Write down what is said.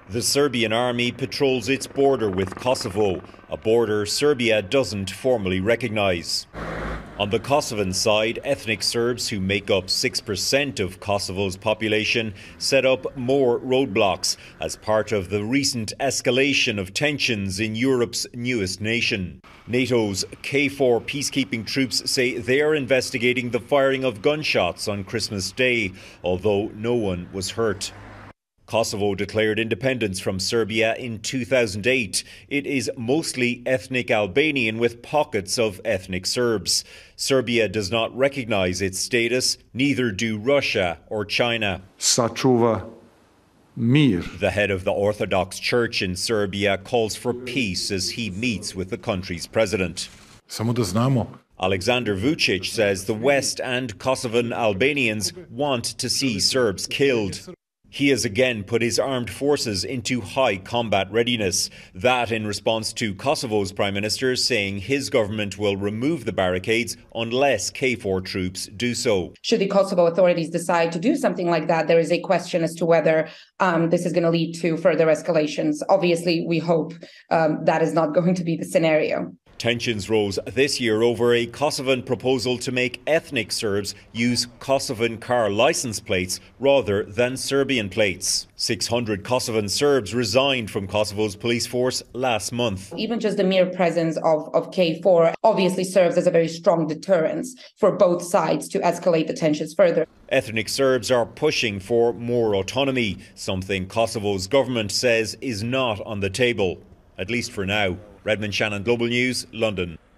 The Serbian army patrols its border with Kosovo, a border Serbia doesn't formally recognise. On the Kosovan side, ethnic Serbs, who make up 6% of Kosovo's population, set up more roadblocks as part of the recent escalation of tensions in Europe's newest nation. NATO's KFOR peacekeeping troops say they are investigating the firing of gunshots on Christmas Day, although no one was hurt. Kosovo declared independence from Serbia in 2008. It is mostly ethnic Albanian with pockets of ethnic Serbs. Serbia does not recognise its status, neither do Russia or China. Sačuva mir. The head of the Orthodox Church in Serbia calls for peace as he meets with the country's president. Samo da znamo. Alexander Vučić says the West and Kosovan Albanians want to see Serbs killed. He has again put his armed forces into high combat readiness. That in response to Kosovo's Prime Minister saying his government will remove the barricades unless KFOR troops do so. Should the Kosovo authorities decide to do something like that, there is a question as to whether this is going to lead to further escalations. Obviously, we hope that is not going to be the scenario. Tensions rose this year over a Kosovan proposal to make ethnic Serbs use Kosovan car license plates rather than Serbian plates. 600 Kosovan Serbs resigned from Kosovo's police force last month. Even just the mere presence of KFOR obviously serves as a very strong deterrence for both sides to escalate the tensions further. Ethnic Serbs are pushing for more autonomy, something Kosovo's government says is not on the table, at least for now. Redmond Shannon, Global News, London.